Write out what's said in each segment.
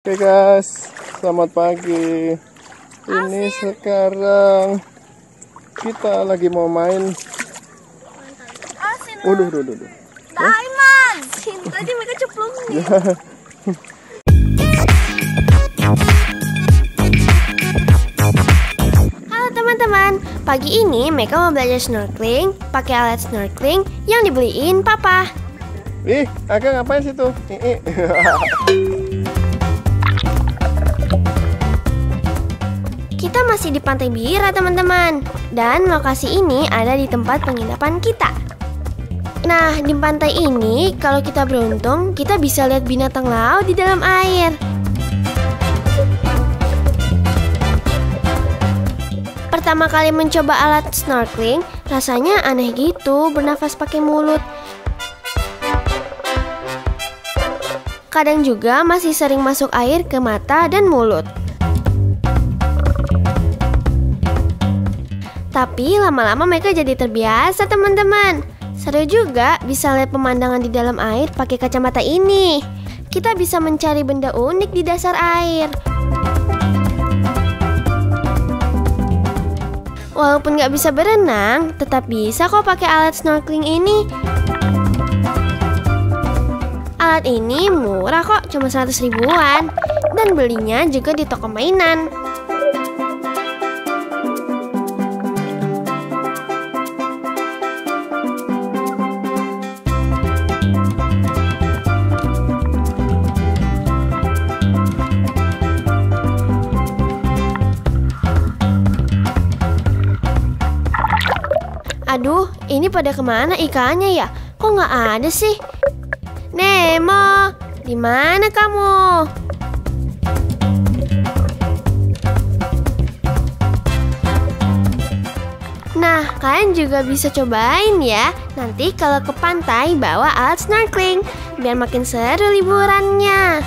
Oke guys, selamat pagi. Ini sekarang kita lagi mau main. Udah. Diamond. Tadi mereka ceplungin. Halo teman-teman, pagi ini Meka mau belajar snorkeling pakai alat snorkeling yang dibeliin Papa. Ih, Kakak ngapain situ? Kita masih di Pantai Bira teman-teman. Dan lokasi ini ada di tempat penginapan kita. Nah, di pantai ini kalau kita beruntung, kita bisa lihat binatang laut di dalam air. Pertama kali mencoba alat snorkeling, rasanya aneh gitu, bernafas pakai mulut. Kadang juga masih sering masuk air ke mata dan mulut. Tapi lama-lama mereka jadi terbiasa teman-teman. Seru juga bisa lihat pemandangan di dalam air pakai kacamata ini. Kita bisa mencari benda unik di dasar air. Walaupun nggak bisa berenang, tetap bisa kok pakai alat snorkeling ini. Alat ini murah kok, cuma 100 ribuan. Dan belinya juga di toko mainan. Aduh, ini pada kemana ikannya ya? Kok nggak ada sih? Nemo, di mana kamu? Nah, kalian juga bisa cobain ya. Nanti kalau ke pantai bawa alat snorkeling, biar makin seru liburannya.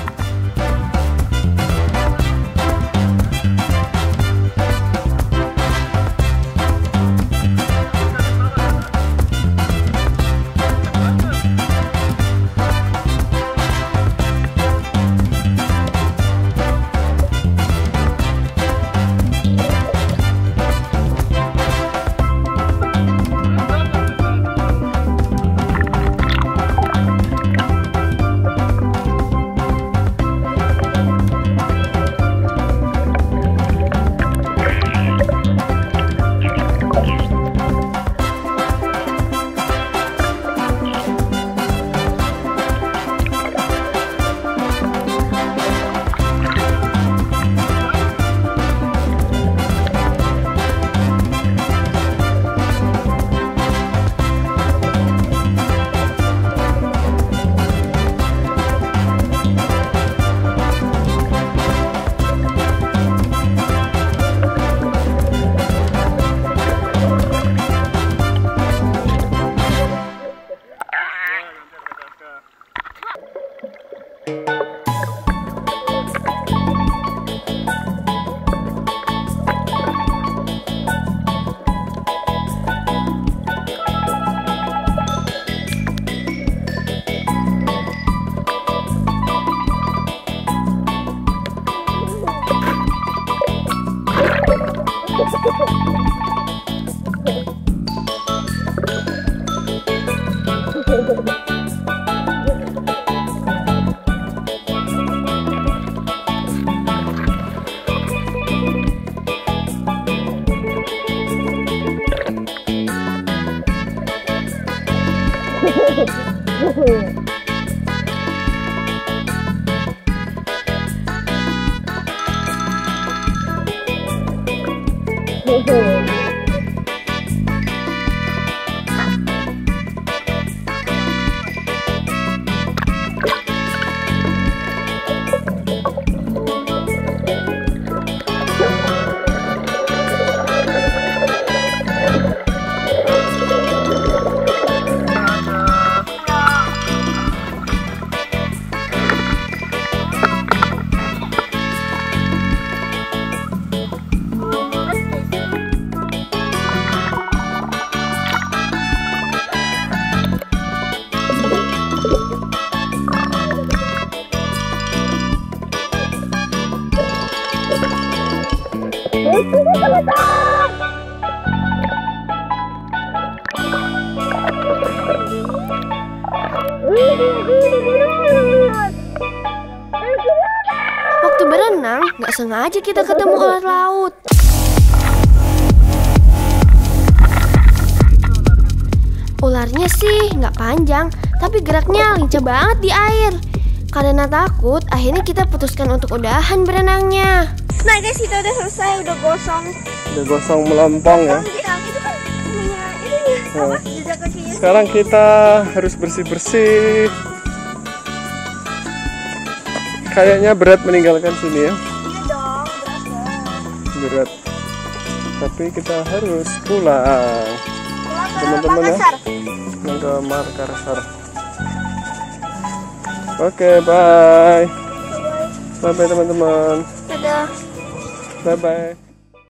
Waktu berenang, nggak sengaja kita ketemu ular laut. Ularnya sih nggak panjang, tapi geraknya lincah banget di air. Karena takut, akhirnya kita putuskan untuk udahan berenangnya. Nah guys, kita udah selesai, udah gosong. Udah gosong melompong ya. Itu kan ini Nah, jejak kakinya. sekarang kita harus bersih-bersih. Kayaknya berat meninggalkan sini ya. Iya dong, Berat. Tapi kita harus pulang. Teman-teman ya. Pulang ke Makassar. Oke, bye. Bye-bye teman-teman. Dadah. Bye-bye.